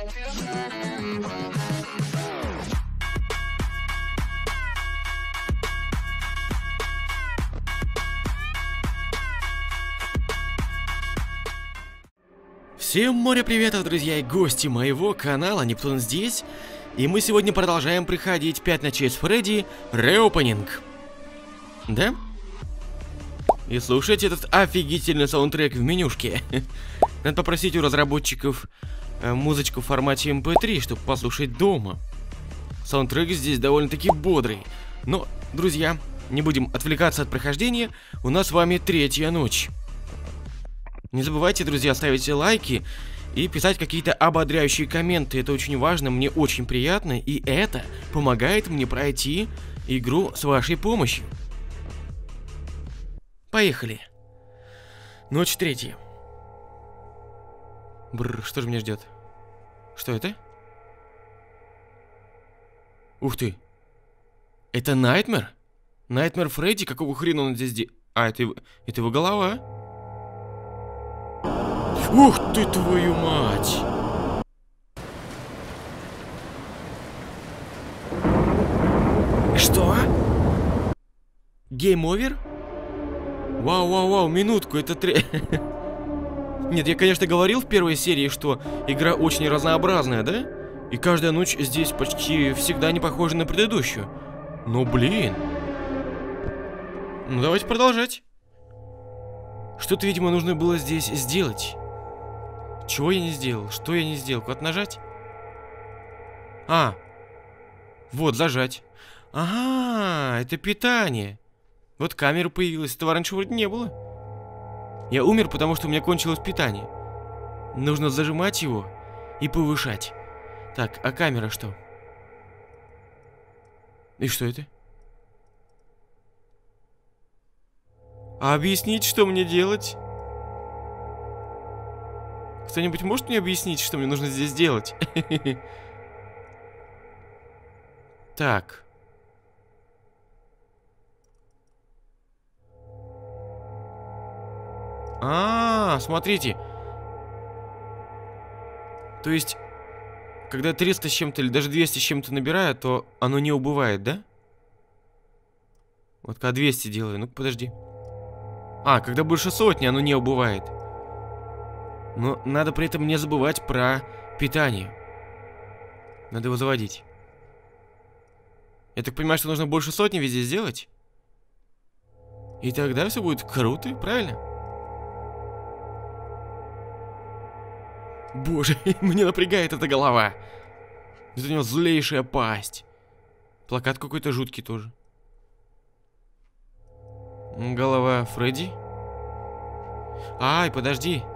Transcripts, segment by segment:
Всем море приветов, друзья и гости моего канала, Нептун здесь. И мы сегодня продолжаем проходить 5 ночей с Фредди Reopening. Да? И слушайте этот офигительный саундтрек в менюшке. Надо попросить у разработчиков музычку в формате MP3, чтобы послушать дома. Саундтрек здесь довольно-таки бодрый. Но, друзья, не будем отвлекаться от прохождения. У нас с вами 3-я ночь. Не забывайте, друзья, ставить лайки и писать какие-то ободряющие комменты. Это очень важно, мне очень приятно. И это помогает мне пройти игру с вашей помощью. Поехали. Ночь 3. Бррр, что же меня ждет? Что это? Ух ты. Это Найтмер? Найтмер Фредди? Какого хрена он здесь делает? А, это его голова? Ух ты, твою мать! Что? Гейм овер? Вау, минутку, это Нет, я, конечно, говорил в первой серии, что игра очень разнообразная, да? И каждая ночь здесь почти всегда не похожа на предыдущую. Но, блин. Ну, давайте продолжать. Что-то, видимо, нужно было здесь сделать. Чего я не сделал? Что я не сделал? Куда нажать? А. Вот, зажать. Ага, это питание. Вот камера появилась. Этого раньше вроде не было. Я умер, потому что у меня кончилось питание. Нужно зажимать его и повышать. Так, а камера что? И что это? А объяснить, что мне делать? Кто-нибудь может мне объяснить, что мне нужно здесь делать? Так. Смотрите. То есть, когда 300 с чем-то или даже 200 с чем-то набираю, то оно не убывает, да? Вот когда 200 делаю, ну-ка подожди. Когда больше сотни, оно не убывает. Но надо при этом не забывать про питание. Надо его заводить. Я так понимаю, что нужно больше сотни везде сделать? И тогда все будет круто, правильно? Боже, мне напрягает эта голова. Это у него злейшая пасть. Плакат какой-то жуткий тоже. Голова Фредди. Ай, подожди.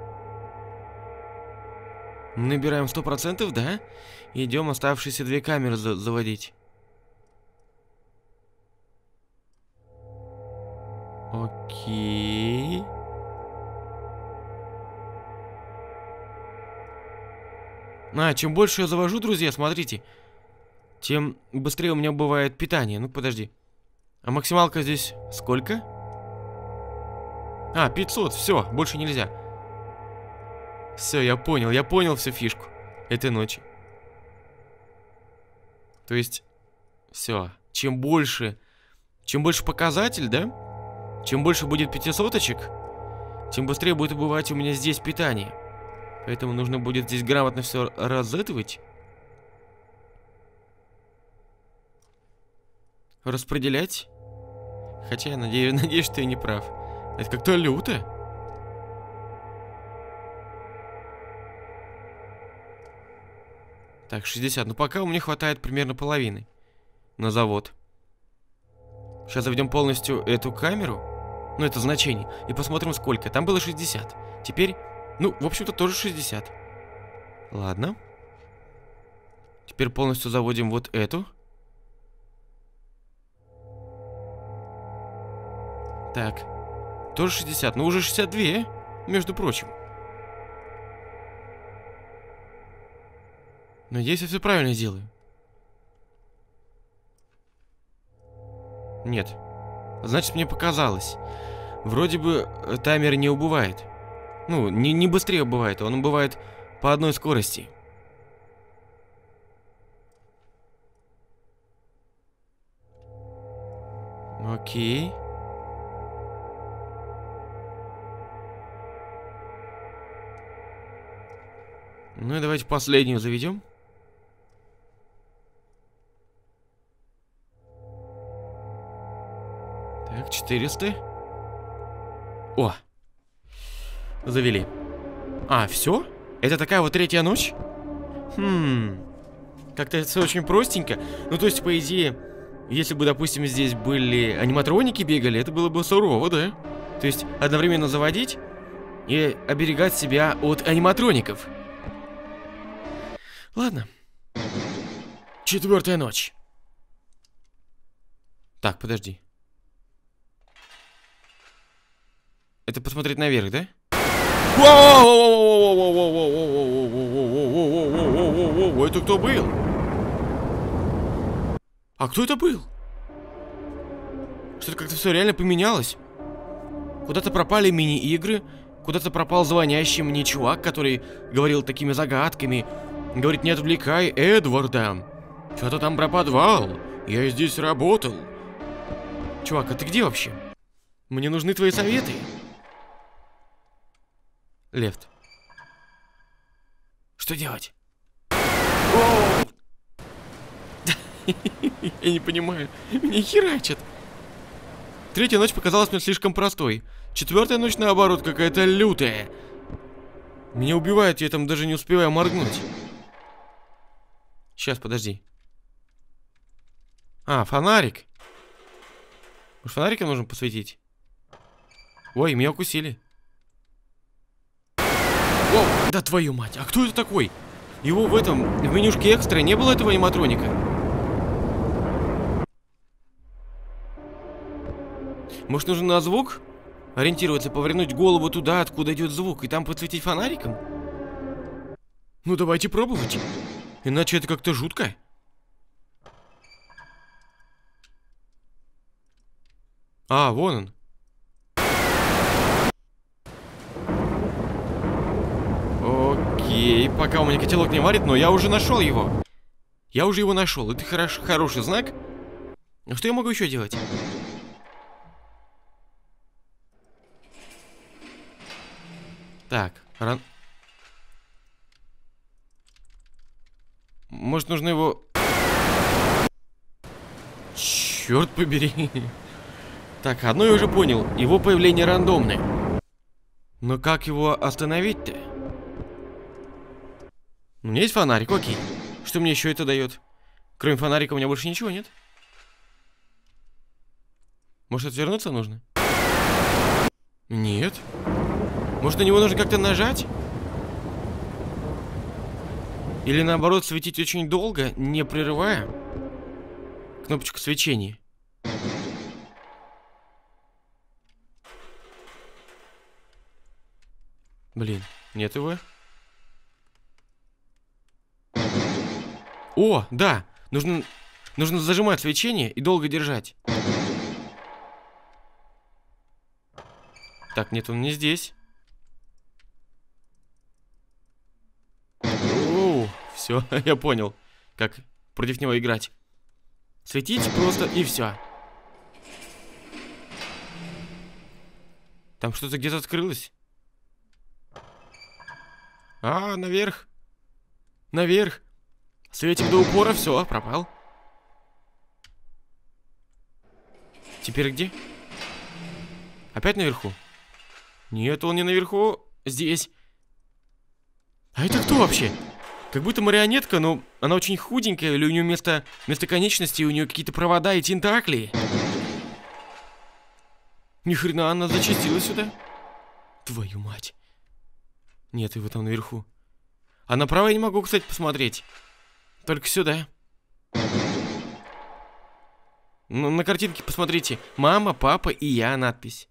Набираем 100%, да? Идем оставшиеся 2 камеры заводить. Окей. Чем больше я завожу, друзья, смотрите, тем быстрее у меня бывает питание. Ну, подожди. А максималка здесь сколько? 500, все, больше нельзя. Все, я понял всю фишку этой ночи. То есть, все, чем больше показатель, да? Чем больше будет 500-очек, тем быстрее будет убывать у меня здесь питание. Поэтому нужно будет здесь грамотно все разэтывать. Распределять. Хотя я надеюсь, что я не прав. Это как-то люто. Так, 60. Ну, пока у меня хватает примерно половины на завод. Сейчас заведем полностью эту камеру. Ну, это значение. И посмотрим, сколько. Там было 60. Теперь, ну, в общем-то, тоже 60. Ладно. Теперь полностью заводим вот эту. Так. Тоже 60. Ну, уже 62, между прочим. Надеюсь, я все правильно делаю. Нет. Значит, мне показалось. Вроде бы таймер не убывает. Ну, не быстрее убывает, он убывает по одной скорости. Окей. Ну и давайте последнюю заведем. Так, 400. О! Завели. А, все? Это такая вот третья ночь? Как-то это все очень простенько. Ну, то есть, по идее, если бы, допустим, здесь были аниматроники бегали, это было бы сурово, да? То есть, одновременно заводить и оберегать себя от аниматроников. Ладно. 4-я ночь. Так, подожди. Это посмотреть наверх, да? Это кто был? А кто это был? Что-то как-то все реально поменялось. Куда-то пропали мини-игры, куда-то пропал звонящий мне чувак, который говорил такими загадками. Говорит, не отвлекай Эдварда. Что-то там про подвал. Я здесь работал. Чувак, а ты где вообще? Мне нужны твои советы. Лефт. Что делать? Я не понимаю. Меня херачат. 3-я ночь показалась мне слишком простой. 4-я ночь, наоборот, какая-то лютая. Меня убивает, я там даже не успеваю моргнуть. Сейчас, подожди. А, фонарик. Может, фонариком нужно посветить? Ой, меня укусили. О, да твою мать, а кто это такой? Его в менюшке экстра не было, этого аниматроника? Может, нужно на звук ориентироваться, повернуть голову туда, откуда идет звук, и там подсветить фонариком? Ну, давайте пробовать. Иначе это как-то жутко. А, вон он. Окей, пока у меня котелок не варит, но я уже нашел его. Я уже его нашел. Это хороший знак. А что я могу еще делать? Так, может, нужно его... Черт побери. Так, одно я уже понял. Его появление рандомное. Но как его остановить-то? У меня есть фонарик, окей. Что мне еще это дает? Кроме фонарика у меня больше ничего нет. Может, отвернуться нужно? Нет. Может, на него нужно как-то нажать? Или наоборот, светить очень долго, не прерывая? Кнопочку свечения. Блин, нет его. О, да, нужно зажимать свечение и долго держать. Так, нет, он не здесь. Оу, все, я понял, как против него играть. Светить просто и все. Там что-то где-то открылось. А, наверх. Наверх. Светим до упора, все, пропал. Теперь где? Опять наверху? Нет, он не наверху. Здесь. А это кто вообще? Как будто марионетка, но она очень худенькая. Или у нее вместо конечностей у нее какие-то провода и тентакли. Ни хрена она зачастила сюда. Твою мать. Нет, его там наверху. А направо я не могу, кстати, посмотреть. Только сюда. Ну, на картинке посмотрите. Мама, папа и я, надпись.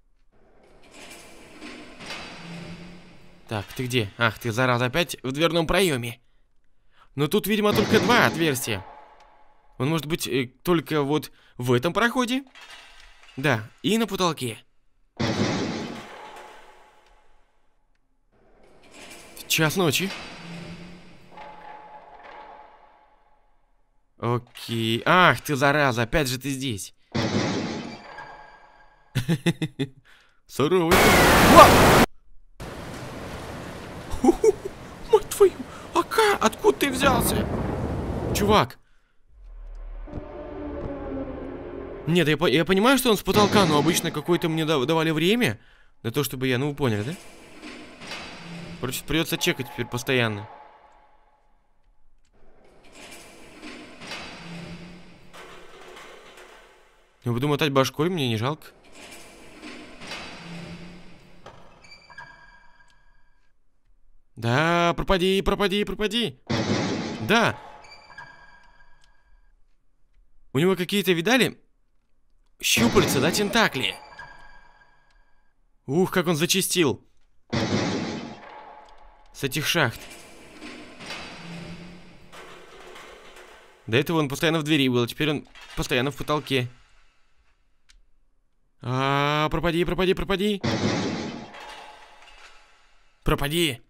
Так, ты где? Ах, ты, зараза, опять в дверном проеме. Но тут, видимо, только 2 отверстия. Он может быть только вот в этом проходе. Да, и на потолке. Час ночи. Окей. Ах, ты, зараза, опять же ты здесь. Суровый. Ва! Мать твою! Ака, откуда ты взялся? Чувак. Нет, я понимаю, что он с потолка, но обычно какое-то мне давали время на то, чтобы я... Ну, вы поняли, да? Короче, придется чекать теперь постоянно. Я буду мотать башкой, мне не жалко. Да, пропади, пропади, пропади. Да. У него какие-то, видали? Щупальца, да, тентакли. Ух, как он зачистил. С этих шахт. До этого он постоянно в двери был, а теперь он постоянно в потолке. Пропади, пропади, пропади. Пропади.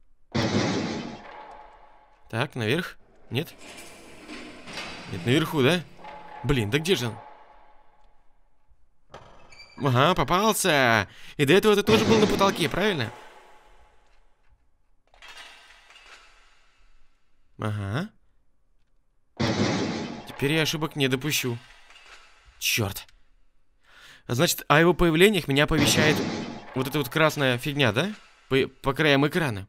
Так, наверх? Нет? Нет, наверху, да? Блин, да где же он? Ага, попался. И до этого ты тоже был на потолке, правильно? Ага. Теперь я ошибок не допущу. Черт. Значит, о его появлениях меня оповещает вот эта вот красная фигня, да? По краям экрана.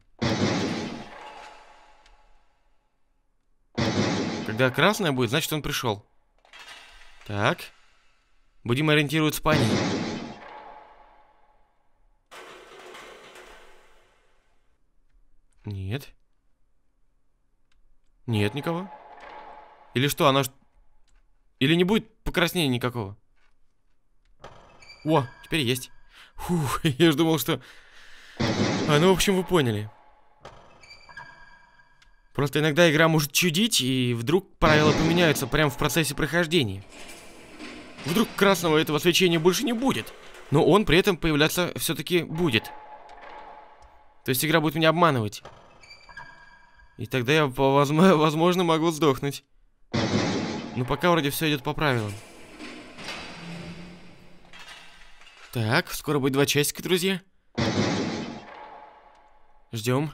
Когда красная будет, значит, он пришел. Так. Будем ориентироваться по ней. Нет. Нет никого. Или что, она... Или не будет покраснения никакого? О, теперь есть. Фух, я же думал, что... Ну, в общем, вы поняли. Просто иногда игра может чудить, и вдруг правила поменяются прямо в процессе прохождения. Вдруг красного этого свечения больше не будет, но он при этом появляться все-таки будет. То есть игра будет меня обманывать. И тогда я, возможно, могу сдохнуть. Но пока вроде все идет по правилам. Так, скоро будет 2 часика, друзья. Ждем.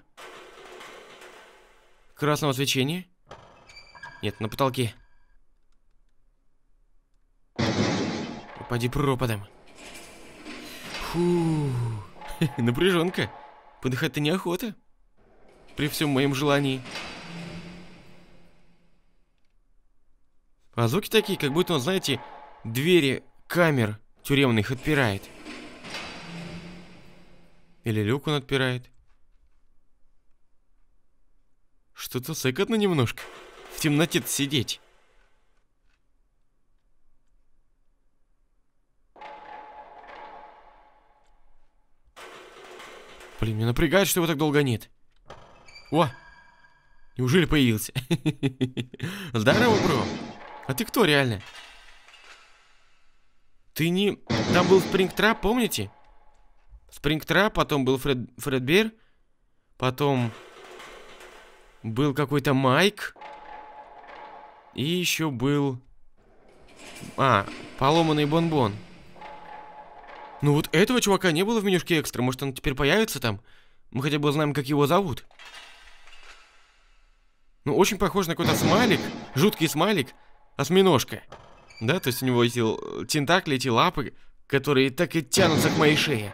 Красного свечения. Нет, на потолке. Попади пропадом. Фу. Напряженка. Подыхать-то неохота. При всем моем желании. А звуки такие, как будто он, знаете, двери камер тюремных отпирает. Или люк он отпирает. Что-то сэкотно немножко. В темноте-то сидеть. Блин, меня напрягает, что его так долго нет. О! Неужели появился? Здорово, бро. А ты кто реально? Ты не... Там был Спрингтрап, помните? Спрингтрап, потом был Фредбер. Потом... Был какой-то Майк. И еще был... поломанный Бонбон. Ну вот этого чувака не было в менюшке экстра. Может, он теперь появится там? Мы хотя бы узнаем, как его зовут. Ну, очень похож на какой-то смайлик. Жуткий смайлик. Осьминожка. Да, то есть у него эти тентакли, эти лапы, которые так и тянутся к моей шее.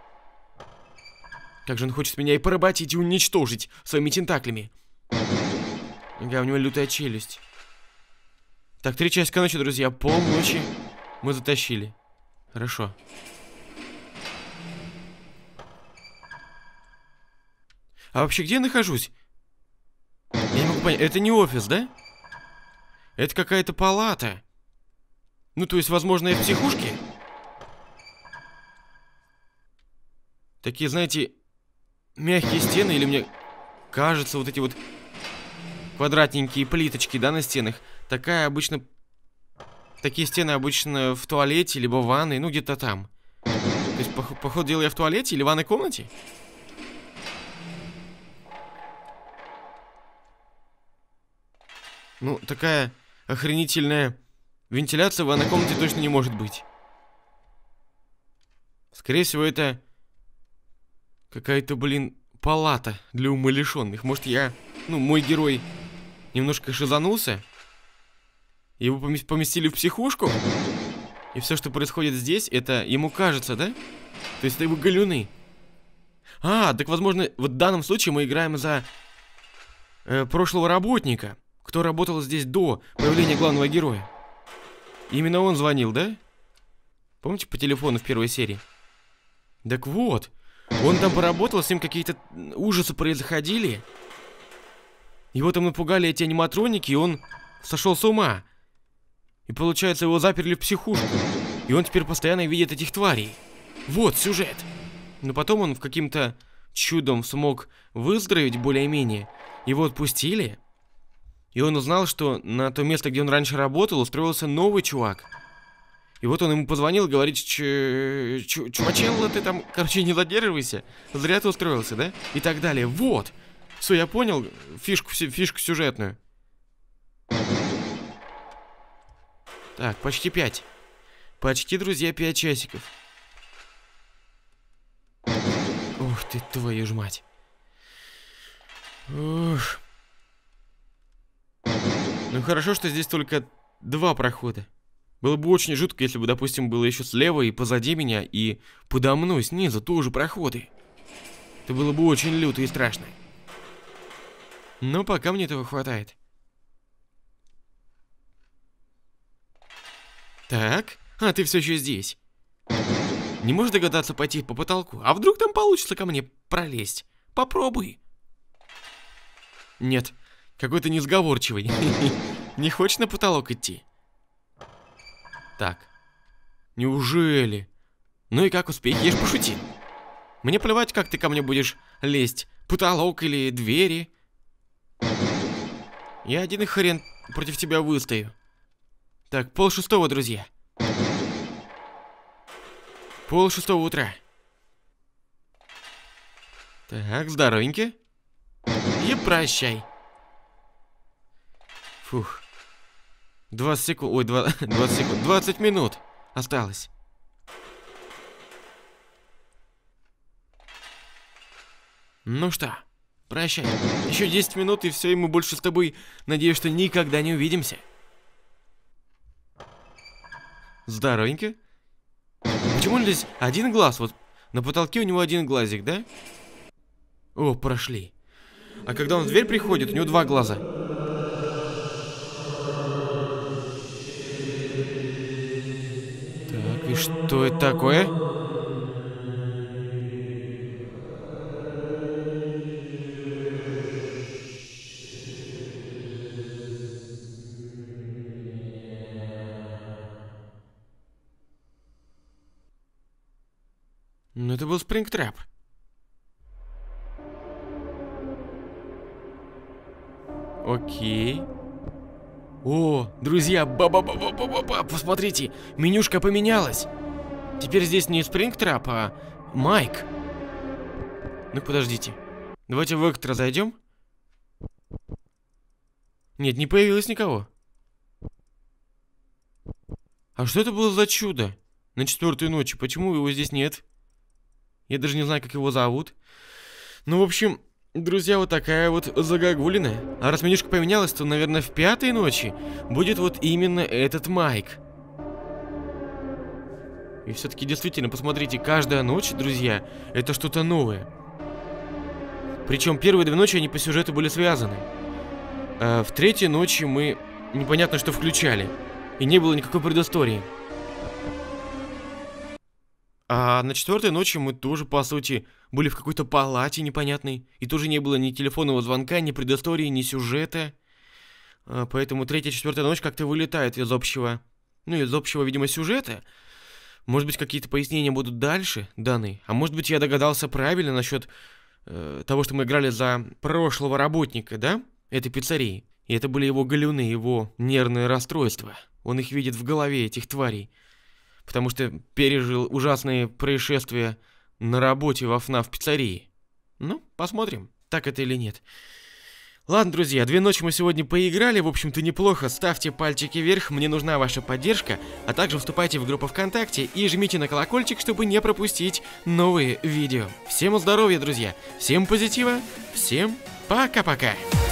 Как же он хочет меня и поработить, и уничтожить своими тентаклями. Ага, у него лютая челюсть. Так, 3 часика ночи, друзья. Полночи мы затащили. Хорошо. А вообще, где я нахожусь? Я не могу понять. Это не офис, да? Это какая-то палата. Ну, то есть, возможно, я в психушке? Такие, знаете, мягкие стены, или мне кажется, вот эти вот квадратненькие плиточки, да, на стенах. Такие стены обычно в туалете, либо в ванной, ну, где-то там. То есть, по ходу дела, я в туалете или в ванной комнате? Ну, такая охренительная вентиляция в ванной комнате точно не может быть. Скорее всего, это какая-то, блин, палата для умалишенных. Может, мой герой немножко шизанулся? Его поместили в психушку? И все, что происходит здесь, это ему кажется, да? То есть это его галюны. Так, возможно, вот в данном случае мы играем за прошлого работника, кто работал здесь до появления главного героя. Именно он звонил, да? Помните по телефону в первой серии? Так вот, он там поработал, с ним какие-то ужасы происходили. Его там напугали эти аниматроники, и он сошел с ума. И получается, его заперли в психушку. И он теперь постоянно видит этих тварей. Вот сюжет. Но потом он каким-то чудом смог выздороветь более-менее. Его отпустили. И он узнал, что на то место, где он раньше работал, устроился новый чувак. И вот он ему позвонил, говорит: чувачелла, ты там, короче, не задерживайся. Зря ты устроился, да? И так далее. Вот. Все, я понял фишку сюжетную. Так, почти 5. Почти, друзья, 5 часиков. Ух ты, твою ж мать. Ух. Ну хорошо, что здесь только 2 прохода. Было бы очень жутко, если бы, допустим, было еще слева и позади меня, и подо мной снизу тоже проходы. Это было бы очень люто и страшно. Но пока мне этого хватает. Так, ты все еще здесь. Не можешь догадаться пойти по потолку? А вдруг там получится ко мне пролезть? Попробуй. Нет, какой-то несговорчивый. Не хочешь на потолок идти? Так. Неужели? Ну и как успехи? Я ж пошутил. Мне плевать, как ты ко мне будешь лезть. Потолок или двери. Я один и хрен против тебя выстою. Так, 5:30, друзья. 5:30 утра. Так, здоровеньки. И прощай. Фух. 20 секунд. Ой, 20 секунд. 20 минут осталось. Ну что, прощай. Еще 10 минут, и все, и мы больше с тобой, надеюсь, что никогда не увидимся. Здоровенько. Почему здесь один глаз? Вот на потолке у него один глазик, да? О, прошли. А когда он в дверь приходит, у него 2 глаза. Так, и что это такое? Ну, это был Спрингтрап. Окей. О, друзья, посмотрите, менюшка поменялась. Теперь здесь не Спрингтрап, а Майк. Ну, подождите. Давайте в экстра зайдем. Нет, не появилось никого. А что это было за чудо на 4-й ночи? Почему его здесь нет? Я даже не знаю, как его зовут. Ну, в общем, друзья, вот такая вот загогулина. А раз менюшка поменялась, то, наверное, в 5-й ночи будет вот именно этот Майк. И все-таки действительно, посмотрите, каждая ночь, друзья, это что-то новое. Причем первые 2 ночи они по сюжету были связаны. А в 3-й ночи мы непонятно что включали. И не было никакой предыстории. А на 4-й ночи мы тоже, по сути, были в какой-то палате непонятной. И тоже не было ни телефонного звонка, ни предыстории, ни сюжета. Поэтому 3-я, 4-я ночь как-то вылетает из общего, видимо, сюжета. Может быть, какие-то пояснения будут дальше даны. А может быть, я догадался правильно насчет того, что мы играли за прошлого работника, да? Этой пиццерии. И это были его галюны, его нервные расстройства. Он их видит в голове, этих тварей. Потому что пережил ужасные происшествия на работе во ФНАФ пиццерии. Ну, посмотрим, так это или нет. Ладно, друзья, 2 ночи мы сегодня поиграли, в общем-то неплохо. Ставьте пальчики вверх, мне нужна ваша поддержка, а также вступайте в группу ВКонтакте и жмите на колокольчик, чтобы не пропустить новые видео. Всем здоровья, друзья, всем позитива, всем пока-пока.